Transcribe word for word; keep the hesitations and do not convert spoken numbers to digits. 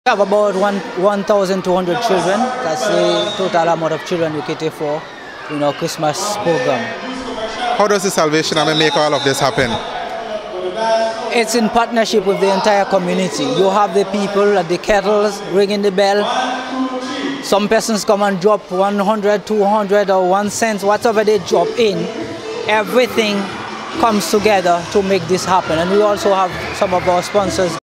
We have about one thousand two hundred children. That's the total amount of children we cater for in our Christmas program. How does the Salvation Army make all of this happen? It's in partnership with the entire community. You have the people at the kettles ringing the bell. Some persons come and drop one hundred, two hundred or one cent, whatever they drop in. Everything comes together to make this happen. And we also have some of our sponsors